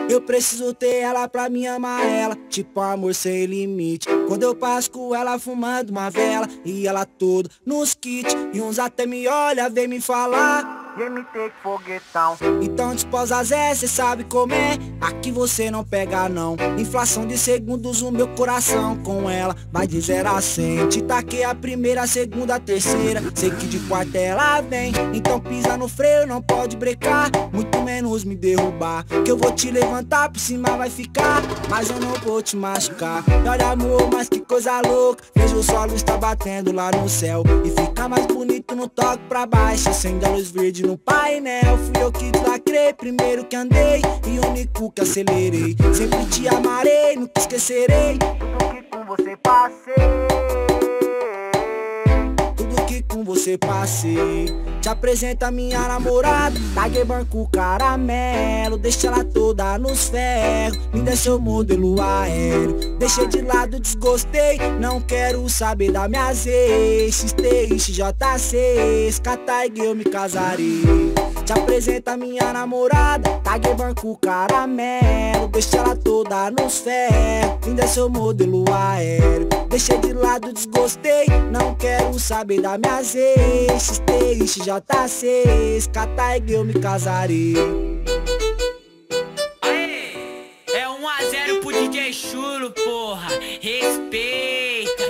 Eu preciso ter ela pra me amar ela, tipo amor sem limite. Quando eu passo com ela fumando uma vela, e ela toda nos kits, e uns até me olha, vem me falar: MT que foguetão. então disposa Zé, cê sabe como é. Aqui você não pega não. Inflação de segundos o meu coração com ela vai de 0 a 100. Te taquei a primeira, a segunda, a terceira. Sei que de quarta ela vem. Então pisa no freio, não pode brecar, muito menos me derrubar. Que eu vou te levantar, por cima vai ficar, mas eu não vou te machucar. E olha amor, mas que coisa louca. Vejo só a luz tá batendo lá no céu, e fica mais bonito no toque pra baixo. Acende a luz verde no painel. Fui eu que deslacrei, primeiro que andei e único que acelerei. Sempre te amarei, nunca esquecerei Tudo que com você passei. tudo que com você passei. Te apresenta minha namorada, paguei banco caramelo. Deixa ela toda nos ferros, me dê seu modelo aéreo. Deixei de lado, desgostei, não quero saber da minhas ex. Stage J6, catar e eu me casarei. Te apresenta minha namorada, paguei banco caramelo. Deixa ela toda nos ferros, me dê seu modelo aéreo. Deixei de lado, desgostei, não quero saber da minhas ex. Stage J6, catar e eu me casarei. Aê, é 1 a 0 pro DJ Chulo, porra. Respeita.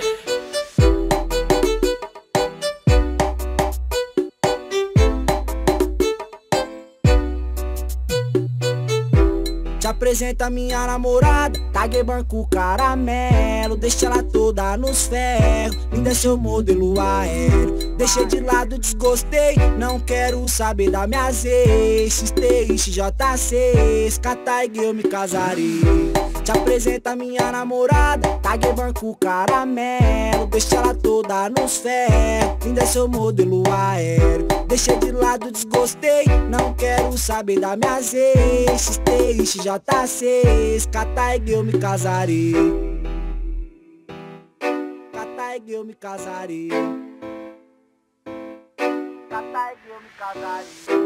Te apresenta minha namorada, paguei banco caramelo. Deixa ela toda nos ferros, me dê seu modelo aéreo. Deixei de lado, desgostei, não quero saber da minhas ex. Stage J6, catar e eu me casarei. Te apresenta minha namorada, paguei banco caramelo. Deixa ela toda nos ferros, me dê seu modelo aéreo. Deixei de lado, desgostei, não quero saber da minhas ex. Stage J6, catar e eu me casarei. Catar e eu me casarei. Catar e eu me casarei.